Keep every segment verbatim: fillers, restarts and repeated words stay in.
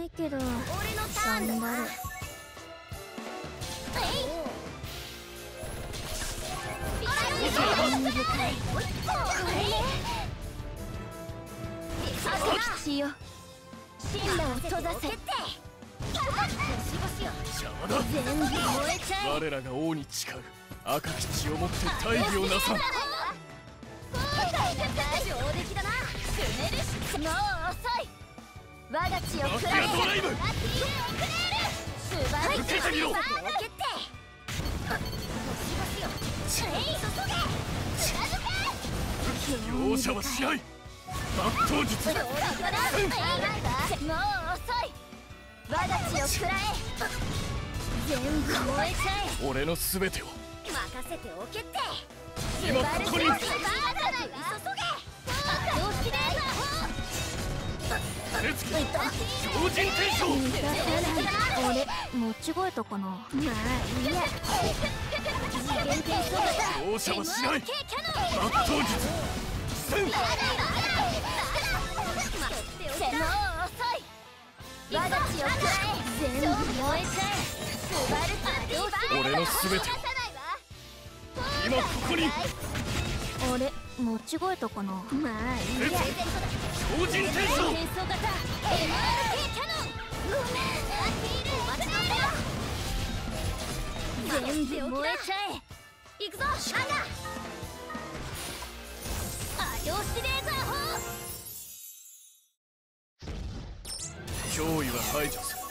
ないけど俺のターンだな。 頑張る。 赤吉よ、進路を閉ざせ。 邪魔だ。 全部燃えちゃえ。 我らが王に誓う赤き血をもって大義をなさん。 後悔が上出来だな。くねるしもう遅い。我が血を食らえ。 マフィアドライブ素晴らしい。 受けてみろ。 バード決定。 容赦はしない。抜刀術。 もう遅い。我が血を食らえ。全部燃えちゃえ。 俺の全てを任せておけって。 今ここに。 バード急げ。どっちで手つき強靭転生。 俺間違えたかな。 まあいいや。次元転送型容赦はしない。 エムアールケー キャノン。 抜刀術。せん。 もう遅い。我が血を食らえ。全部燃えちゃえ。スバルツーバー。 俺の全てを今ここに。 あれ間違えたかな。 まあいいや。 強靭転生。 転送型 エムアールケー キャノン。ごめん。お待ちなさい。全部燃えちゃえ。行くぞアガ。アリオシレーザー砲。 脅威は排除する。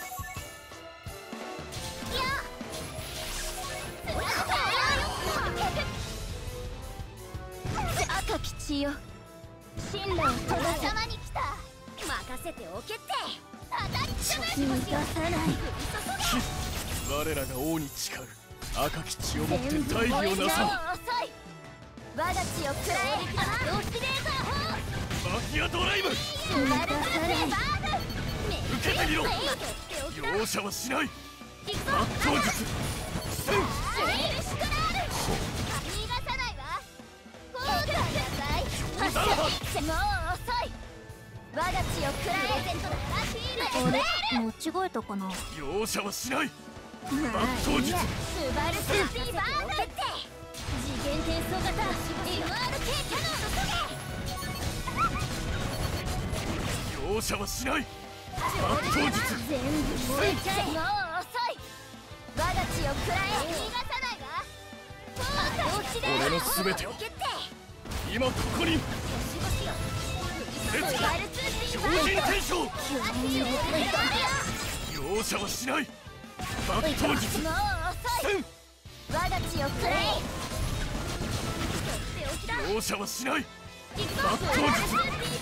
赤吉よ、進路を閉ざせ。頭に来た。任せておけって。叩きつぶしもしよう。逃がさない。 我らが王に誓う赤き血をもって全部大義を燃えちなさん。 ゃえ。遅い。我が血を食らえ。アロシレーザー砲。 マフィアドライブ。 スバルツーバード。 受けてみろ。容赦はしない。抜刀術。せん。 逃がさないわ。後悔なさい。 冗談はもう遅い。我が血を食らえ。 俺間違えたかな。 容赦はしない。 まあ抜刀術。 スバルツーバード決定。次元転送型 エムアールケー キャノン。 容赦はしない。抜刀術。 全部燃えちゃえ。もう遅い。我が血を食らえ。逃がさないわ。 俺の全てを今ここに。 スバルツー強靭転生。容赦はしない。抜刀術。 もう遅い。 せん。 我が血を食らえ。 容赦はしない。 抜刀術。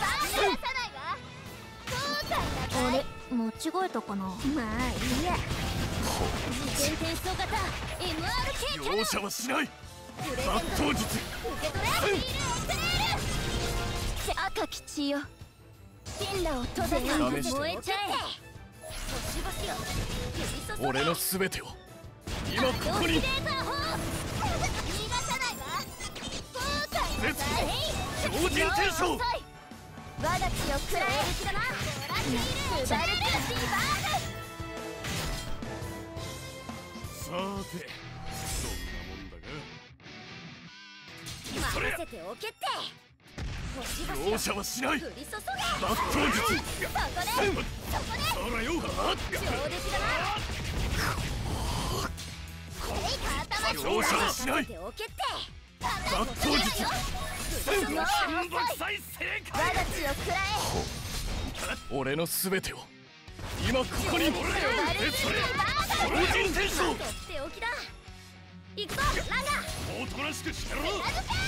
あれ間違えたかな。 まあいいや。次元転送型 エムアールケー キャノン。 容赦はしない。 プレゼン抜ト刀術。 受け取れ。シールをくれる。赤吉よ、進路を閉ざせ。 試して燃えちゃえ。星々よ、降り注げ。 俺の全てを今ここに。 レーザー砲。逃がさないわ。後悔なさい。 強靭転生。 もう遅い。我が血を食らえ。スバルツーバーさてどんなもんだド。任せておけって。星々よ、 容赦はしない。 降り注げ。 抜刀術。 そこでそこでそらよ。 上出来だな。 容赦はしない。 ておけって。 抜刀術。 もう遅い。 再正我が血を食らえ。 俺の全てを今ここに。 スバルツーバード。 強靭転生。 とっておきだ。行くぞランガ。 おとなしくしてろ。 勝負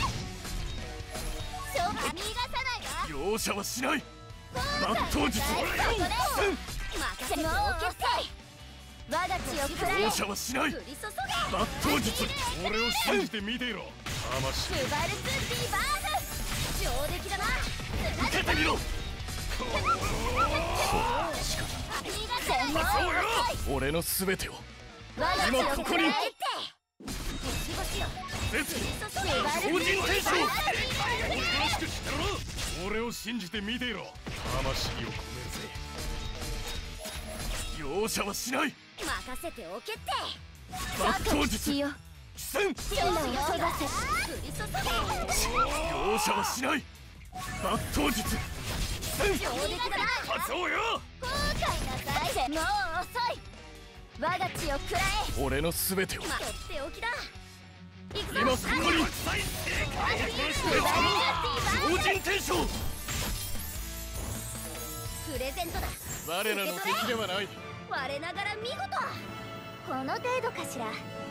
逃がさないわ。 容赦はしない。抜後刀術。 そこで任せておけって。我が血を食らえ。 容赦はしない。 降り注げ。 抜刀術。俺を信じて見ていろ。魂スバルツーバード。上出来だな。 受けてみろ。 逃がせ。もう遅い。 俺の全てを我が血を今ここに。 食らえって。星々よ、 手つきスバルツー強靭転生。 バード。 おとなしくしてろ。俺を信じて見ていろ。魂を込めるぜ。 容赦はしない。 任せておけって。 抜刀術よ起戦。 進路を閉ざせ。降り注げ。 容赦はしない。抜刀術起戦。 上出来だな。 勝つおうよ。 後悔なさい。もう遅い。我が血を食らえ。 俺の全てをとっておきだ。行くぞ。 今そこに超人転生。 プレゼントだ。 我らの敵ではない。 我ながら見事。この程度かしら。